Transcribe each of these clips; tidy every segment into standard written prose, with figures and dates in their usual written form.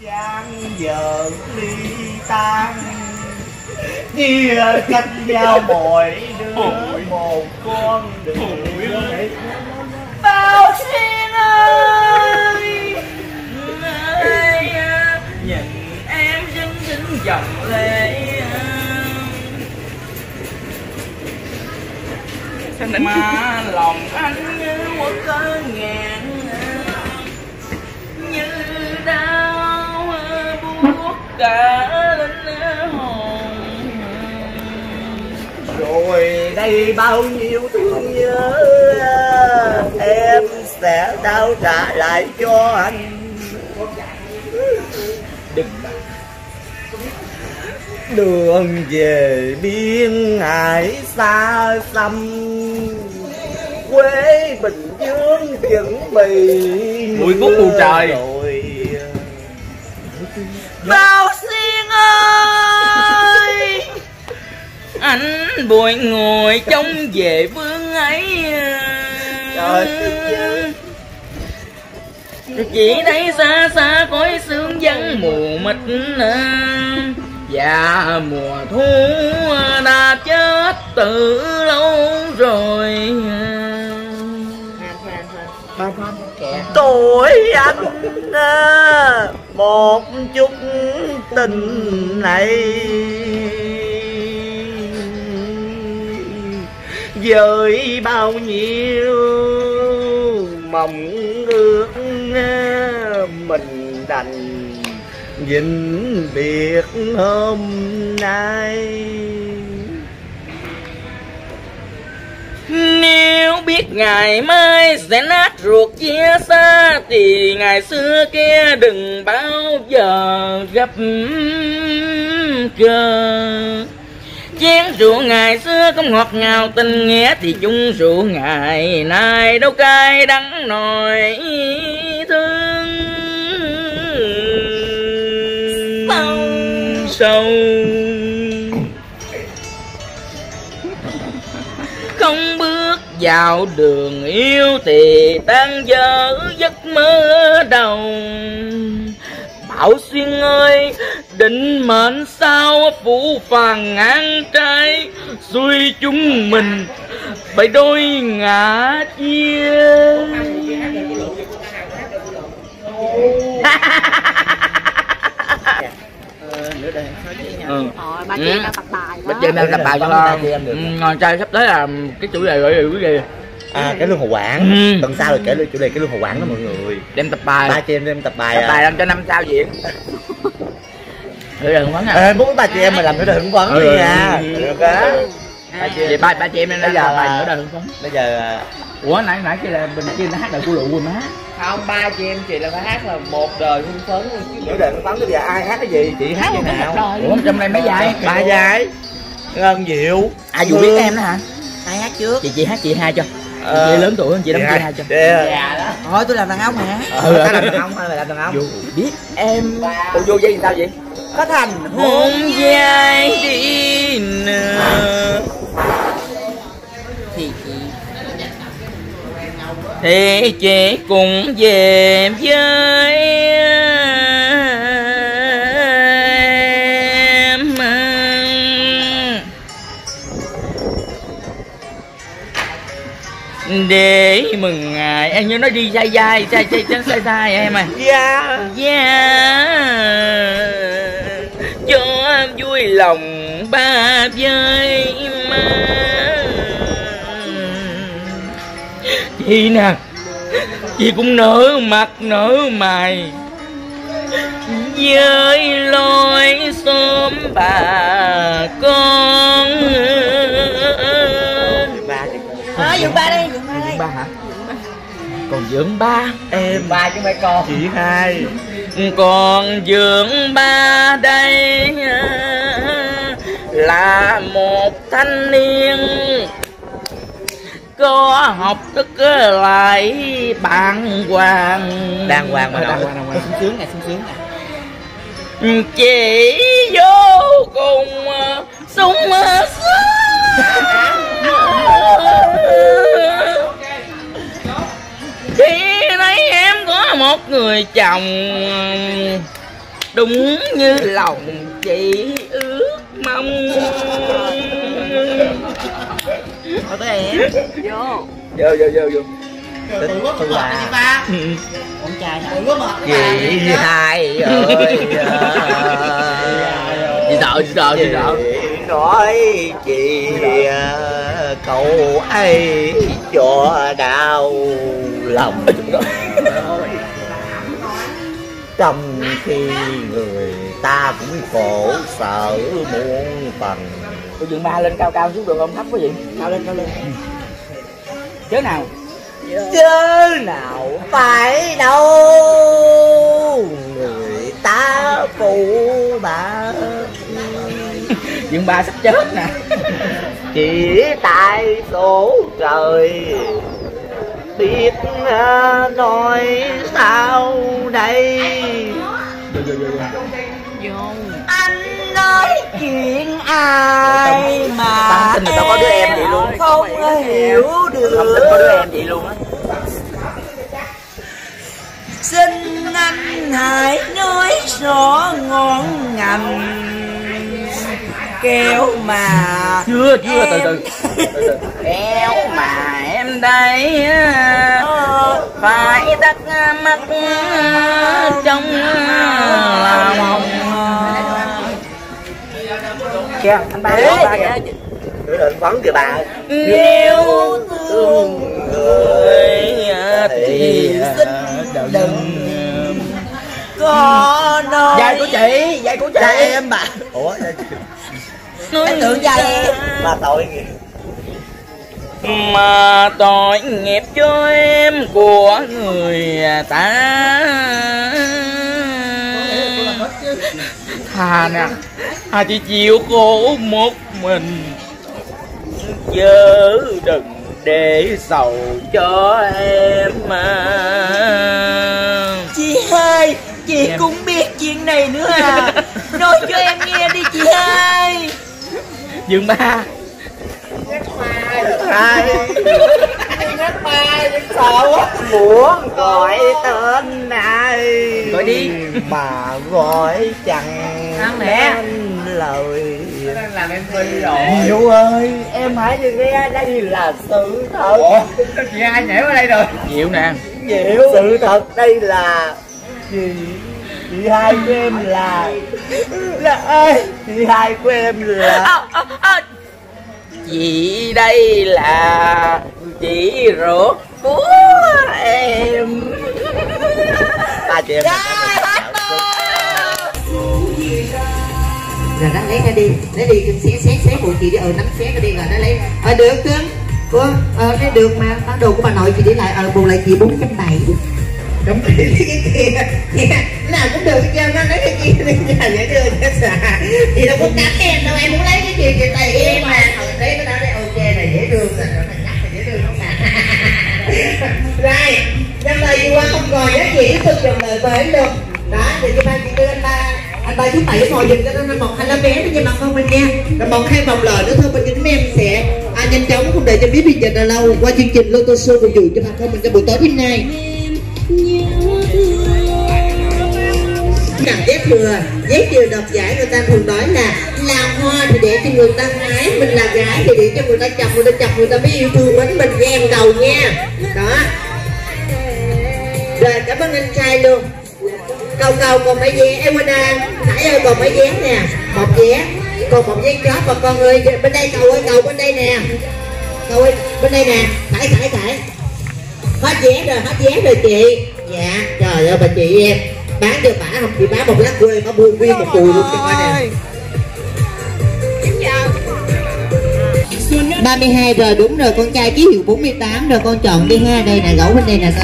gian giờ ly tan, chia cách nhau mỗi đứa một con đường. Bao xin ơi, nhìn em xinh xinh dòng lệ, mà lòng anh như một cơn ngàn, như đau buốt cả linh hồn. Rồi đây bao nhiêu thương nhớ em sẽ trao trả lại cho anh. Đường về biên hải xa xăm, quê Bình Dương chuẩn bị mùi cúc bầu trời rồi. Bao Xuyên ơi, anh buổi ngồi trông về vương ấy. Trời chỉ thấy xa xa khói sương vắng mù mịt, và mùa thu đã chết từ lâu rồi. tuổi anh một chút tình này, với bao nhiêu mộng ước mình đành vĩnh biệt hôm nay. Nếu biết ngày mai sẽ nát ruột chia xa, thì ngày xưa kia đừng bao giờ gặp gỡ. Chén rượu ngày xưa không ngọt ngào tình nghĩa, thì chung rượu ngày nay đâu cay đắng nổi thương sâu. Không bước vào đường yêu thì tan vỡ giấc mơ đầu. Bảo Xuyên ơi, định mệnh sao phủ phàng ngang trái, xuôi chúng mình phải đôi ngã chia. Ba chị đang tập bài đó. Ba chị đang tập bài cho lo. Ngồi trai sắp tới là cái chủ đề gọi là cái gì? Cái lương Hồ Quảng. Tuần sau rồi kể chủ đề cái lương Hồ Quảng đó mọi người. Đem tập bài. Ba chị em đem tập bài. Tập bài làm cho 5 sao diễn. Nữ đề hứng vấn à? Muốn ba chị em mình làm nữ đề hứng vấn đi nha. Được á. Ba chị em nên làm bài nữ đề hứng vấn. Bây giờ ủa nãy kia là bên kia nó hát đời của lụ quên má. Không, ba chị em chị là phải hát là một đời hưng phấn luôn chứ. nữ đề hứng vấn bây giờ ai hát cái gì? Chị hát như nào? Ủa trong đây mấy vai? 3 vai. Ngân Diệu. Dù biết em đó hả? Ai hát trước? Chị hát chị hai cho. Chị lớn tuổi hơn chị đóng chị hai cho. Dạ đó. Thôi tôi làm đàn ông hả? Tao làm đàn ông hay mày làm đàn ông? Dù biết em. Ủa vô dây sao vậy? Có thành hôn vai đi nữa. Thì chị cùng về với em. Để mừng ngày em nhớ nói đi sai sai em à. Dạ cho em vui lòng ba với má. Chị nè, chị cũng nở mặt nở mày với lối xóm bà con. Dưỡng ba đi, dưỡng ba hả? Còn dưỡng ba em ba chứ mấy con. chị hai. Còn dưỡng ba đây là một thanh niên có học thức lại bàng hoàng. Đàng hoàng mà đâu. Sướng nè, sướng nè. Chỉ vô cùng sung khi thấy em có một người chồng đúng như lòng chị ước mong. Thôi tới em. Vô. Từ bà. Con trai hả? Chị hai ơi, Chị sợ. nói chị cậu ấy cho đau lòng, trong khi người ta cũng khổ sở muôn phần. Cô dựng ba lên cao xuống được không? Thấp quá vậy? Cao lên. Chớ nào? Chớ nào phải đâu, người ta phụ bạc. Dựng ba sắp chết nè. Chỉ tại số trời biết nói sao đây. Anh nói chuyện ai mà Tao tin là tao có đứa em vậy luôn. không hiểu được. Không tin có đứa em vậy luôn á. Xin anh hãy nói rõ ngọn ngành kéo mà Chưa từ kéo mà em đây phải tắt mắt trong lòng. Kìa anh ba kìa. Tôi định phấn kìa bà. Yêu thương người thì đừng có nói. Dạy của chị. Dạ em bà. Ủa Em tưởng dạy em. mà tội gì mà tội nghiệp cho em của người ta. Thà nè, Hà chỉ chịu khổ một mình, chớ đừng để sầu cho em mà. Chị hai, chị em cũng biết chuyện này nữa à. Nói cho em nghe đi chị hai. Dương ba sợ quá, muốn gọi tên này gọi đi mà gọi chẳng nên lời. Làm em phi rồi. Diệu ơi, em hãy đừng nghe, đây là sự thật. Chị hai nhảy vào đây rồi. Diệu nè. Diệu, sự thật đây là chị hai của em là ai? Chị hai của em là Chị đây là chị ruột của em. ba chị em. Rồi nó lấy ra đi, xé bộ chị đi, nắm xé ra đi rồi nó lấy. Được cưng. Cô, lấy được mà, bán đồ của bà nội chị để lại, bù lại chị 470. Đúng rồi, cái kia, nào cũng được cho nó lấy cái kia đi, dễ thương chứ xà. Chị đâu có cắn em đâu, em muốn lấy cái gì thì tùy em mà. Thấy cái đó đây, ok này dễ thương rồi, nó nhắc là dễ thương không nè. Rồi, trong lời chị qua không còn giá trị, tôi dòng lời về em được. Đó, thì chị ba chị đưa anh ba chú Bảy ngồi dùm cho nó một hai lá vé nó như bằng không anh nha. Rồi một hai vòng lời nữa thôi, bên kính mấy em sẽ nhanh chóng không để cho biết bây giờ là lâu qua chương trình Lô Tô Show phục vụ cho bà con mình cho buổi tối hôm nay. Cảm giác thừa đoạt giải người ta thường nói là làm hoa thì để cho người ta hái, mình là gái thì để cho người ta chọc, người ta mới yêu thương mình nghe em đầu nha. Đó. Rồi cảm ơn anh trai luôn. Cầu còn mấy vé em quên Hải ơi, còn mấy vé nè, một vé, còn một vé chót bà con ơi. Bên đây cầu ơi, cầu bên đây nè, cầu ơi bên đây nè. Khải hết vé rồi chị. Dạ trời ơi bà chị em bán cho bả không, chị bán một lát quê có buông nguyên một cùi luôn cho coi nè. 32 rồi, đúng rồi, con trai ký hiệu 48 rồi, con chọn đi ha. Đây nè, gỗ bên đây nè.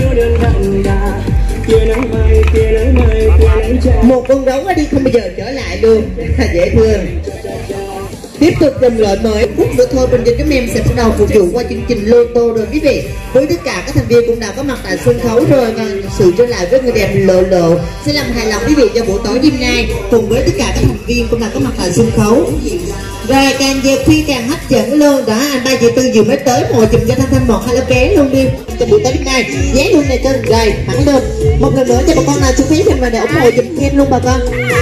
Một con gấu nó đi không bao giờ trở lại luôn, thật dễ thương. Tiếp tục dòng loại mới, phút nữa thôi bên trên chúng em sẽ bắt đầu phục vụ qua chương trình Lô Tô rồi quý vị. Với tất cả các thành viên cũng đã có mặt tại sân khấu rồi, và sự trở lại với người đẹp lộ sẽ làm hài lòng quý vị cho buổi tối đêm nay. Cùng với tất cả các thành viên cũng đã có mặt tại sân khấu. Rồi càng về khuya càng hấp dẫn luôn. Đó, anh ba chị Tư vừa mới tới, ngồi chùm cho Thanh một hai lá vé luôn đi cho buổi tối đêm nay. Vé luôn này cưng, rồi thẳng luôn. Một lần nữa cho bà con nào chú phí mình và để ủng hộ giùm Kem luôn bà con.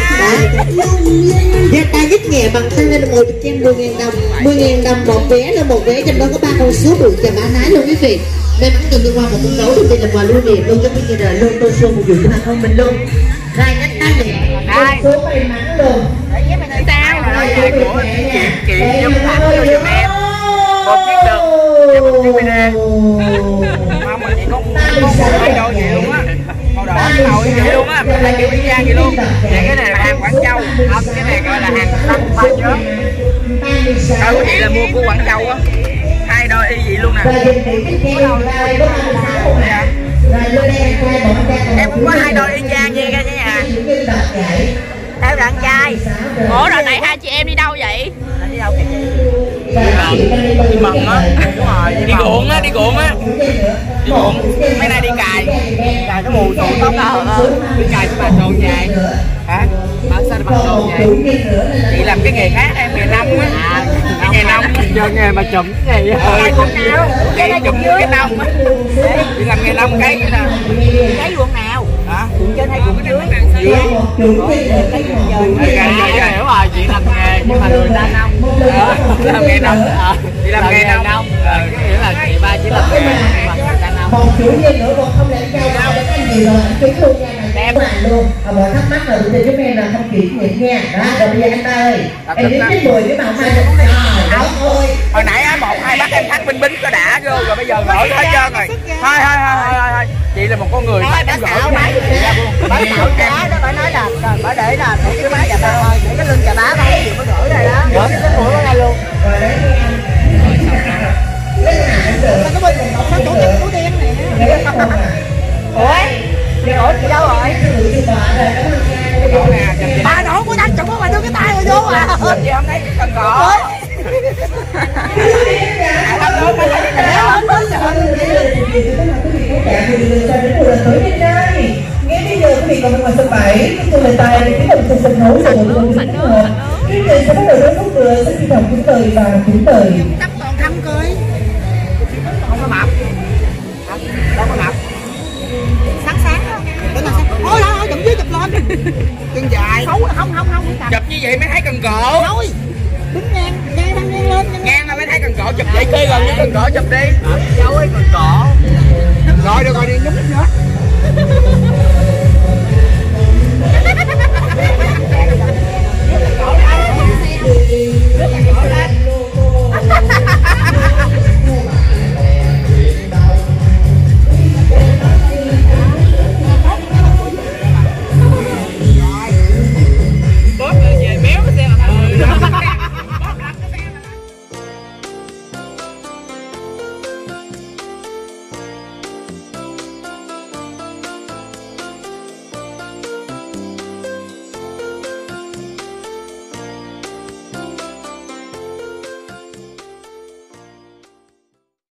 Giơ tay nhích nhẹ bằng tay lên ủng hộ giùm Kem 10.000 đồng. 10.000 đồng một vé là một vé, trong đó có 3 con số được cho mã nái luôn quý vị. May mắn nhận liên quan một con gấu thì đây là quà lưu niệm luôn cho quý vị luôn tô số một dụ cho bà con mình luôn. Rai nhắc tay nè. Con số may mắn luôn. Sao? Của chị Dung Thành cho giùm em. Một chiếc được cho một chiếc BD. Mà chị có hai đôi gì luôn á. Màu đỏ màu như vậy luôn á, mình lại kiểu y chang vậy luôn. Và cái này là hàng Quảng Châu, không cái này gọi là hàng Tân Ba Chớp. Đâu có chị là mua của Quảng Châu á. Hai đôi y vậy luôn nè. Em cũng có hai đôi y chang như cái nhà. Em là anh trai. Ủa rồi này hai chị em đi đâu vậy? Đi đâu kìa chị? Đi mần á. Đúng rồi, đi ruộng á, đi ruộng á. Đi ruộng. Mấy nay đi cài. Cài cái mù tụ tóc đó. Đi cài cho bà trồn dài. Hả? Bảo sao bà trồn dài? Chị làm cái nghề khác, em nghề nông á. Cái nghề nông. Giờ nghề mà chụm cái gì? Con nào? Chị chụm cái nông á. Chị làm nghề nông cái nè. Cái ruộng nào? Hả? Ruộng trên hay ruộng dưới? Gì á? Hiểu rồi, chị làm nghề nhưng mà người ta nông. Làm nghề nông. Chị làm nghề nông. Cái nghĩa là chị ba chỉ làm nghề mà người ta nông. Một chủ nhân nữa còn không lẽ trao đâu để cái gì rồi anh kiếm luôn nha này em làm luôn. Mọi thắc mắc là tụi tôi giúp em là không kỹ chuyện nha. Đó, rồi bây giờ anh ba ơi, em đến cái 10 cái màu mai rồi thôi. Hồi nãy á 1, 2 bắt em thắt binh binh có đã vô rồi bây giờ gỡ hết trơn rồi. Thôi. Chị là một con người mà em gỡ cái máy của chị ra luôn. Bà xạo cá đó, bà nói là bà để cái máy chà bà thôi, để cái lưng chà bá thôi, gì mới gửi đây đó. Gửi cái mũi vào đây luôn. Sao cái bên mình đọc sao tủ đen nè. Ủa chị đâu rồi? Bà nổ của anh chụp có bà đưa cái tay rồi vô à. Chị không thấy cái cần cỏ. Ngay bây giờ quý vị còn ngoài sân bãi, tôi là tài để tiến hành sân khấu rồi chương trình sẽ bắt đầu với phút người sẽ thi học chúng tôi và chúng tôi Tắm còn thăm coi. Không có mập. Đâu có mập. Sáng đó. Ôi thôi chụp dưới chụp lên. Chân dài. Xấu không. Chụp như vậy mới thấy cần cổ. Thôi. Đứng ngang lên. Ngang là mới thấy cần cổ, chụp vậy chơi gần như cần cổ chụp đi.